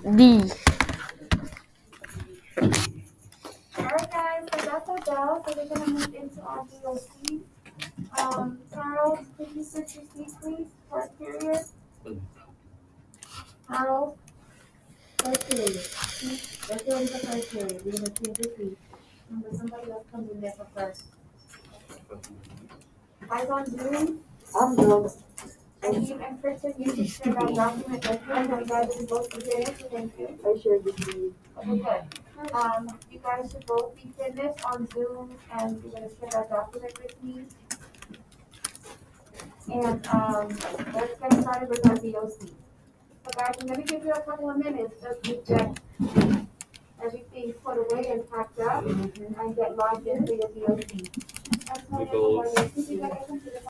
D. Alright guys, so that's our bell, so we're gonna move into our DOC. Charles, could you switch your seat please for a period? Charles, first period. Let's go into the first period. We're gonna change the seat. Remember, somebody else comes in there for first. Guys on Zoom? I'm Zoom. And Kristen, you can share that document with me, and you guys should both be finished, thank you. I shared this with you. Okay, good. You guys should both be finished on Zoom, and you're gonna share that document with me. And, let's get started with our DOC. So guys, I'm gonna give you a couple of minutes just to get everything put away and packed up and get logged into your DOC. That's my